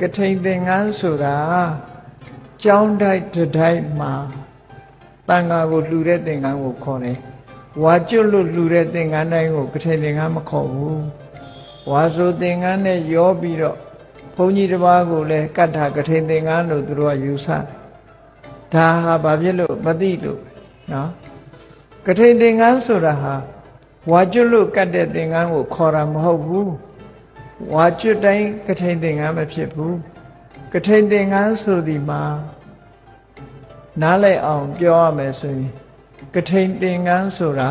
ကထိန်သင်္ကန်းဆိုတာကျောင်းတိုက်တစ်တိုက်မှာတန်ဃာကိုလှူတဲ့သင်္ကန်းကိုခေါ်တယ်ဝါကျွတ်လို့လှူတဲ့သင်္ကန်းတိုင်းကိုကထိန်သင်္ကန်းမခေါ်ဘူးဝါဆိုသင်္ကန်းနဲ့ရောပြီးတော့ဘုန်းကြီးတစ်ပါးကိုလည်းကတ်တာကထိန်သင်္ကန်းလို့သူတို့ကယူဆတယ်ဒါဟာဘာဖြစ်လို့မသိလို့နော်ကထိန်သင်္ကန်းဆိုတာဟာဝါကျွတ်လို့ကတ်တဲ့သင်္ကန်းကိုခေါ်တာမဟုတ်ဘူးဝါကျွတ်တိုင်းကထိန်သင်္ကန်းမဖြစ်ဘူးကထိန်သင်္ကန်းဆိုဒီမှာနားလည်အောင်ပြောရမယ်ဆိုရင်ကထိန်သင်္ကန်းဆိုတာ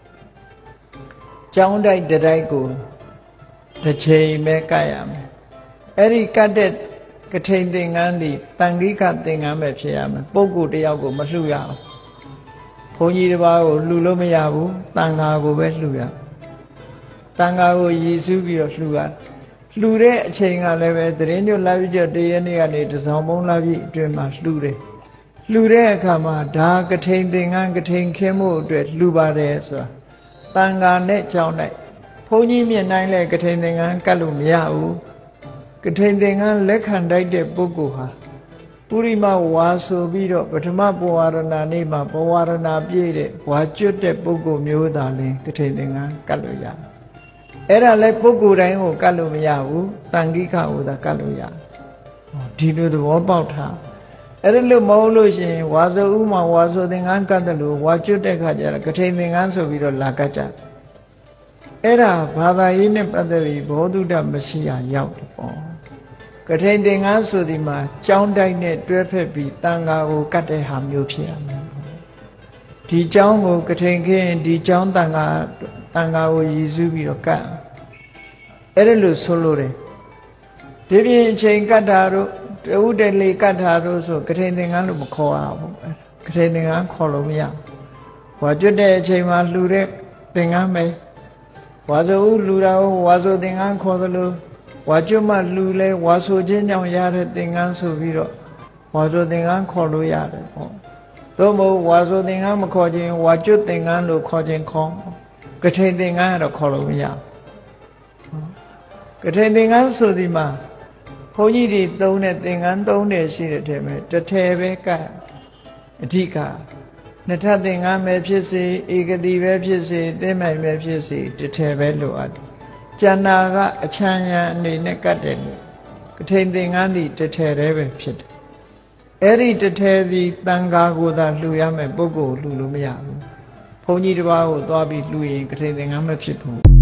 ကျောင်းတိုက်တစ်တိုက်ကိုတစ်ချိန်ပဲကတ်ရမယ်အဲ့ဒီကတ်တဲ့ကထိန်သင်္ကန်းဒီတန်ခိကသင်္ကန်းပဲဖြစ်ရမယ်ပုဂ္ဂိုလ်တယောက်ကိုမလှူရအောင်ဘုန်းကြီးတစ်ပါးကိုလှူလို့မရဘူးတန်ဃာကိုပဲလှူရတန်ဃာကိုရည်စူးပြီးတော့လှူရလှူတဲ့အချိန်ကလည်းပဲသတင်းကျွတ်လာပြီးတော့တရက်နေ့ကနေတစောင်းပုံးလာပြီးအတွင်းမှာလှူတယ်လှူတဲ့အခါမှာဒါကထိန်သင်္ကန်းကထိန်ခင်းမှုအတွက်လှူပါတယ်ဆိုတာတန်ဃာနဲ့ကြောင်းလိုက်ဘုန်းကြီးမြင့်တိုင်းလဲကထိန်သင်္ကန်းကတ်လို့မရဘူးကထိန်သင်္ကန်းလက်ခံတိုက်တဲ့ပုဂ္ဂိုလ်ဟာပုရိမဝါဆိုပြီးတော့ပထမဘဝရဏနေ့မှာဘဝရဏပြည့်တဲ့ဝါကျွတ်တဲ့ပုဂ္ဂိုလ်မျိုးသာလင်ကထိန်သင်္ကန်းကတ်လို့ရတယ်အဲ့ဒါလဲပုဂ္ဂိုလ်တိုင်းကိုကတ်လို့မရဘူးတန်ခိကကိုသာကတ်လို့ရတယ်ဒီလိုသဘောပေါက်ထားအဲ့ဒါလို့မဟုတ်လို့ရှိရင်ဝါဆိုဥမှာဝါဆိုသင်္ကန်းကတ်တယ်လို့ဝါကျွတ်တဲ့ခါကျတော့ကထိန်သင်္ကန်းဆိုပြီးတော့လာကတ်ကြအဲ့ဒါဘာသာရေးနဲ့ပတ်သက်ပြီးဘောဓုတ္တမရှိရရောက်တယ်ပေါ့ကထိန်သင်္ကန်းဆိုဒီမှာကျောင်းတိုက်နဲ့တွဲဖက်ပြီးတန်ဃာကိုကတ်တဲ့ဟာမျိုးဖြစ်ရမယ်ဒီကျောင်းကိုကထိန်ခင်းဒီကျောင်းတန်ဃာကိုရည်စူးပြီးတော့ကတ်အဲ့ဒါလို့ဆိုလို့တယ်ဒီပြင်အချိန်ကတ်တာတို့တဝုတ္တလေကတ်တာတို့ဆိုကထိန်သင်္ကန်းလို့မခေါ်ရဘူးကထိန်သင်္ကန်းခေါ်လို့မရဘူးဝါကျွတ်တဲ့အချိန်မှာလှူတဲ့သင်္ကန်းပဲဝါဆိုလှူတာကိုဝါဆိုသင်္ကန်းခေါ်သလိုဝါကျွတ်မှလှူလဲဝါဆိုခြင်းကြောင့်ရတဲ့သင်္ကန်းဆိုပြီးတော့ဝါဆိုသင်္ကန်းခေါ်လို့ရတယ်ပေါ့သို့မဟုတ်ဝါဆိုသင်္ကန်းမခေါ်ခြင်းဝါကျွတ်သင်္ကန်းလို့ခေါ်ခြင်းခေါ်ကထိန်သင်္ကန်းကတော့ခေါ်လို့မရဘူးကထိန်သင်္ကန်းဆိုဒီမှာဘုန်းကြီးတွေသုံးတဲ့သင်္ကန်းသုံးတယ်ရှိတဲ့ထဲမှာတစ်ထည်ပဲကတ်အဓိကနှစ်ထပ်သင်္ကန်းပဲဖြစ်စေဧကတိပဲဖြစ်စေသင်းမိုင်ပဲဖြစ်စေတစ်ထည်ပဲလိုအပ်တယ်ကျန်တာကအချမ်းရံအနေနဲ့ကတ်တယ်ကထိန်သင်္ကန်းဒီတစ်ထည်တည်းပဲဖြစ်တယ်အဲ့ဒီတစ်ထည်ဒီတန်ဃာကိုသာလှူရမယ်ပုဂ္ဂိုလ်လှူလို့မရဘူးဘုန်းကြီးတစ်ပါးကိုသွားပြီးလှူရင်ကထိန်သင်္ကန်းမဖြစ်ဘူး